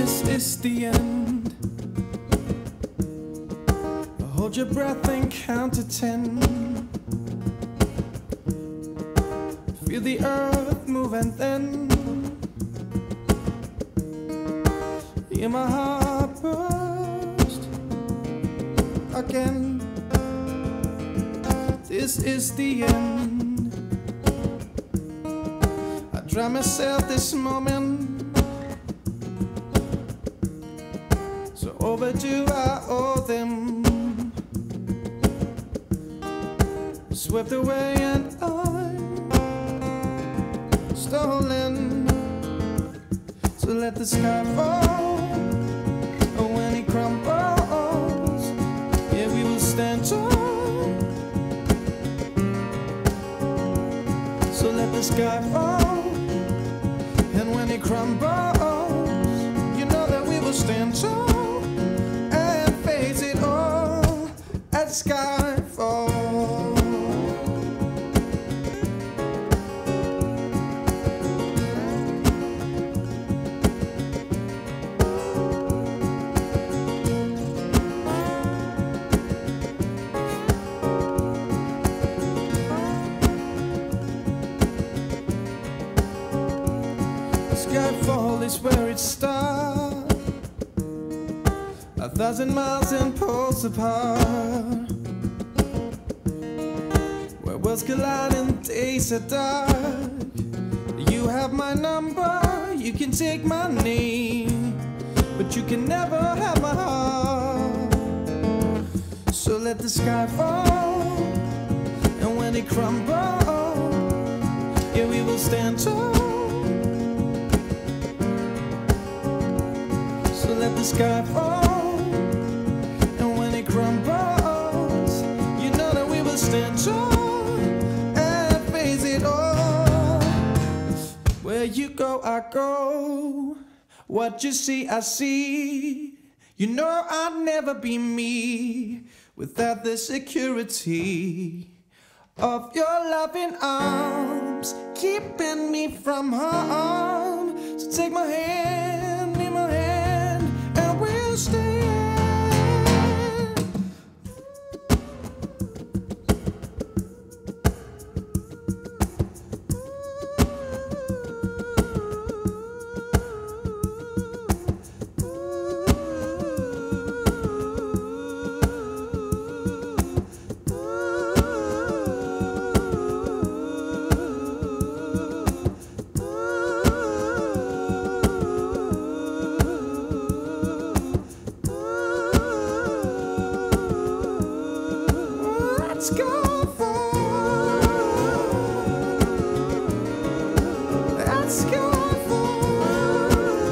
this is the end. Hold your breath and count to 10. Feel the earth move and then hear my heart burst again. This is the end. I drown myself this moment. So overdue I owe them. Swept away and I'm stolen. So let the sky fall. And when it crumbles, yeah, we will stand tall. So let the sky fall. And when it crumbles, you know that we will stand tall and face it all at skyfall. Skyfall is where it starts, 1,000 miles and poles apart, where worlds collide and days are dark. You have my number, you can take my name, but you can never have my heart. So let the sky fall, and when it crumbles, yeah, we will stand tall. So let the sky fall, and when it crumbles, you know that we will stand tall and face it all. Where you go, I go. What you see, I see. You know I'd never be me without the security of your loving arms, keeping me from harm. So take my hand in my hand, and we'll stay. Let's go for, let's go for,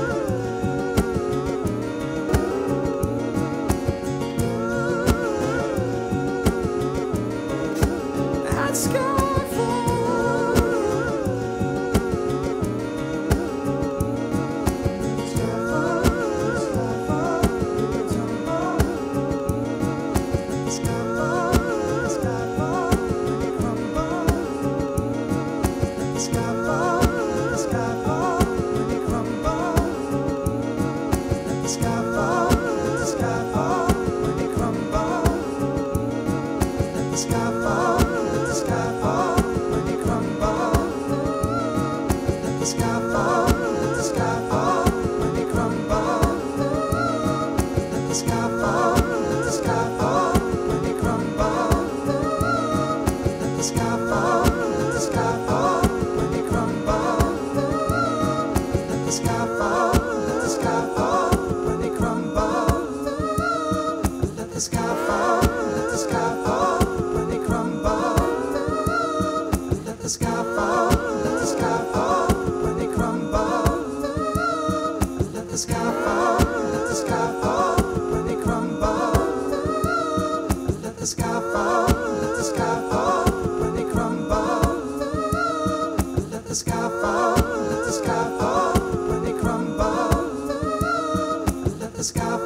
let's go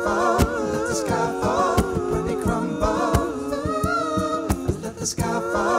sky fall.